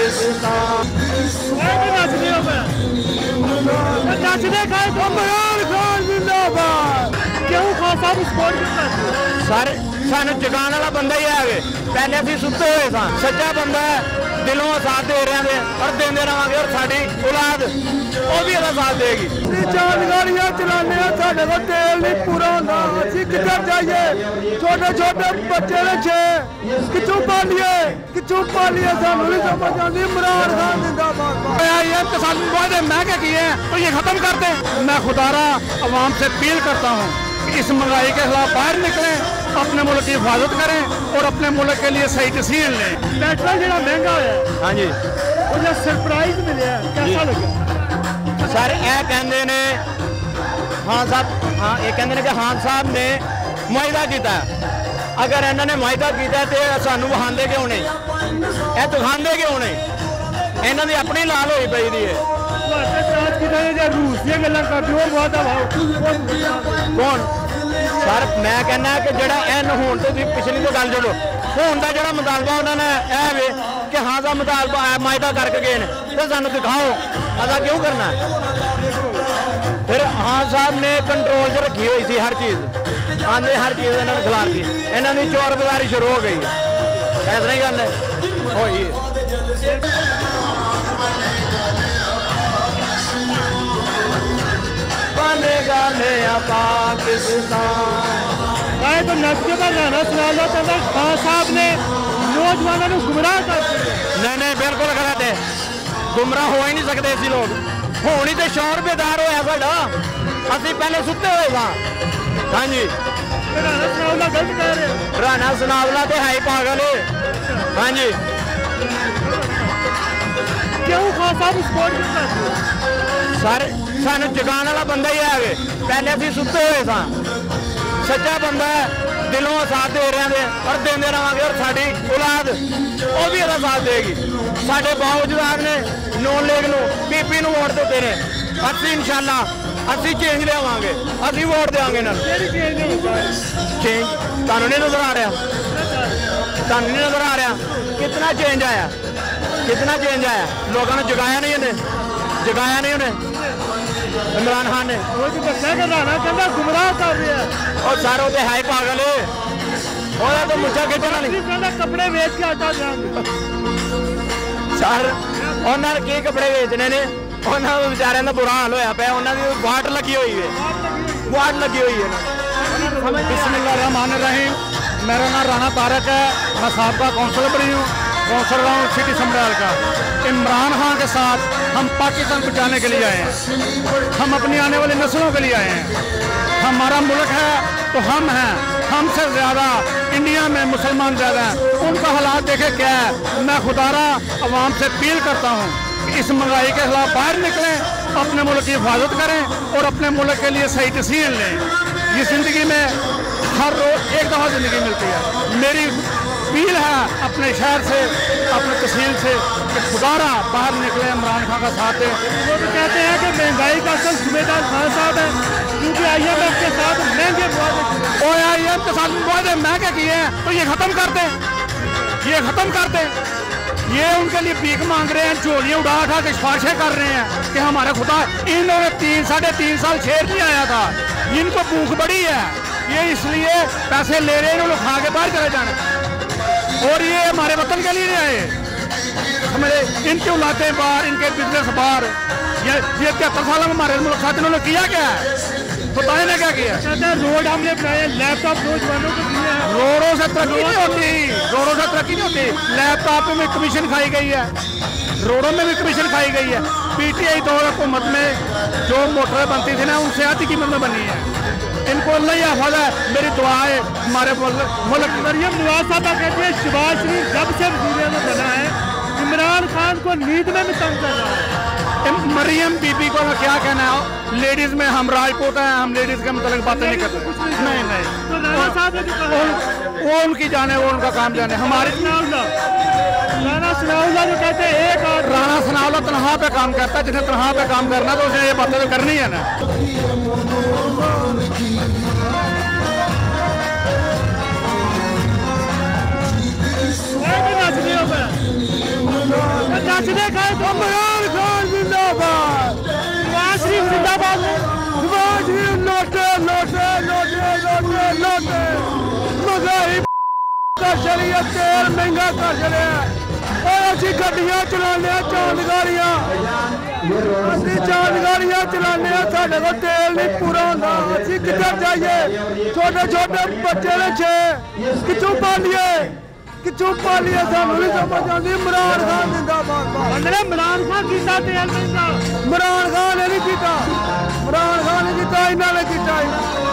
नचने का इमरान खान जिंदाबाद। क्यों खान साहब सपोर्ट सर सानू जगाने वाला बंदा ही है। पहले अभी सुते हुए था, सच्चा बंदा है, दिलों साथ दे रहे हैं और देंदे रहेंगे और साडी औलाद वो भी ਇਹਦਾ साथ देगी। चार गाड़ियां चलाने साडे को तेल नहीं पूरा होता, असि किधर जाइए? छोटे छोटे बच्चे रखे किचों पालिए सानू नहीं समझ आती। इमरान खान जिंदाबाद। ये किसान वादे महंगे किए हैं तो ये खत्म कर दें। मैं खुदारा अवाम से अपील करता हूँ कि इस महंगाई के खिलाफ बाहर निकलें, अपने मुल्क की हिफाजत करें और अपने मुल्क के लिए सही डिसीजन लें। पेट्रोल जो महंगा है, हाँ जी, मुझे सरप्राइज मिले, कैसा लगा सर? ये कहते ने खान साहब, हाँ ये कहते हैं कि खान साहब ने मुआहदा किया। अगर इन्होंने मुआहदा किया तो सानू वहांदे क्यों नहीं? ये दिखाते क्यों नहीं? इन्हों की अपनी लाल हुई पई दी है। कौन सर? मैं कहना कि जो हूँ तो पिछली तो गल छोड़ो, हूँ का जो मुतालबा उन्होंने यह वे कि हाँ सा मुतालबा मुआहदा करके गए तो सानू दिखाओ, अदा क्यों करना? फिर हाँ साहब ने कंट्रोल च रखी हुई थी हर चीज़, आंदे हर चीज़ इन्होंने खिलाफ दी, इन्होंने चोर बाजारी शुरू हो गई। इस तरह ही गल होई। पाकिस्तान तो नस्ल का गाना सुना लो तो खान साहब ने नौजवानों को गुमराह कर दिया। नहीं बिल्कुल गलत है, गुमराह हो ही नहीं सकते ऐसे लोग। होनी तो शौर बेदार होया साडा, असी पहले सुते हुए था। हाँ जी, राणा सनावला गलत कह रहे, राणा सनावला तो है ही पागल है। हाँ जी, क्यों खान साहब सपोर्ट सर सानू जगाने वाला बंदा ही है। पहले अभी सुते हुए था, सच्चा बंदा है, दिलों साथ दे रहे हैं और देंदे रहेंगे और साडी औलाद वो भी ਇਹਦਾ साथ देगी। साडे बावजूद ने नॉन लीग नूं पीपी नूं वोट दिते ने, असी इंशाअल्लाह असी चेंज लियावांगे, असी वोट देंगे ना। चेंज तुहानू नहीं नजर आ रहा? तुहानू नहीं नजर आ रहा? कितना चेंज आया, कितना चेंज आया? लोगों ने जगाया नहीं, उन्हें जगाया नहीं, उन्हें इमरान खान ने गुमराह कर रहे हैं। और सर वो तो है ही पागल है, तो मुझा खिंचना नहीं, कपड़े बेच के आटा देंगे सर। उन्होंने की कपड़े बेचने ने, उन्होंने बेचारे का बुरा हाल होया पाया, उन्होंने वाट लगी हुई है, वाट लगी हुई है। बिस्मिल्लाहिर्रहमानिर्रहीम। मेरा नाम राणा तारक है, मैं साबका काउंसलर बनी हूँ, काउंसलर हूँ सिटी समराल का। इमरान खान के साथ हम पाकिस्तान बचाने के लिए आए हैं, हम अपनी आने वाली नस्लों के लिए आए हैं। हमारा मुल्क है तो हम हैं, हमसे ज़्यादा इंडिया में मुसलमान ज़्यादा हैं, उनका हालात देखे क्या है। मैं खुदारा अवाम से अपील करता हूँ कि इस महंगाई के खिलाफ बाहर निकलें, अपने मुल्क की हिफाजत करें और अपने मुल्क के लिए सही डिसीजन लें। ये ज़िंदगी में हर रोज़ एक दफ़ा ज़िंदगी मिलती है। मेरी अपील है अपने शहर से, अपने तहसील से कि खुदारा बाहर निकले, इमरान खान का साथ है। वो तो कहते हैं कि महंगाई का असल जिम्मेदार खान साहब है, क्योंकि IMF के साथ महंगे IMF के साथ मुआहदे महंगे किए हैं तो ये ख़त्म कर दें, ये ख़त्म कर दें। ये उनके लिए भीख मांग रहे हैं, झोलियाँ उठा उठा के सिफारिशें कर रहे हैं कि हमारे खुदा। इन्होंने 3-3.5 साल शेर नहीं आया था, इनको भूख बड़ी है, ये इसलिए पैसे ले रहे हैं, लोग खा के बाहर चले जाने। और ये हमारे वतन के लिए नहीं आए, हमारे इनकी औलादें बाहर, इनके बिजनेस बाहर। ये 73 साल में हमारे मुल्क साथ इन्होंने किया क्या है? बताए ना क्या किया? रोड हमने बनाए, लैपटॉप नौजवानों को दिए हैं। रोडों से तरक्की नहीं होती, रोडों से तरक्की नहीं होती। लैपटॉप में कमीशन खाई गई है, रोडों में भी कमीशन खाई गई है। PTI दौर हुकूमत में जो मोटरें बनती थी ना, उनसे आधी कीमत में बनी है। इनको अल्लाह ही हाफिज़ है, मेरी दुआ है हमारे मुल्क। मरियम नवाज साहब कहते हैं शहबाज शरीफ जब से वज़ीर में बना है इमरान खान को नींद में भी तंग कर रहा है। मरियम बीबी को क्या कहना है? लेडीज में हम राजपूत हैं, हम लेडीज के मतलब बातें नहीं करते। नहीं तो राणा साहब ने वो उनकी जाने, वो उनका काम जाने। हमारे राणा सनाउल्लाह जो कहते हैं एक और राणा सनाउल्लाह तनख्वाह पे काम करता है, जिन्हें तनख्वाह पे काम करना तो उसे ये बातें तो करनी है ना। नच चली है, तेल महंगा कर चलिया। असी गड्डियां चलाने चांद गाड़ियां, असी चांद गाड़ियां चलाने, साढ़े को तेल नहीं पूरा होता। असी किधर जाइए? छोटे छोटे बच्चे ने 6 कितों पालिए, कितों पालिए, सानू नहीं समझ आती। इमरान खान जिंदाबाद। इमरान खान किया तेल महंगा, इमरान खान ने नहीं किया, इमरान खान ने किया, इन्होंने किया।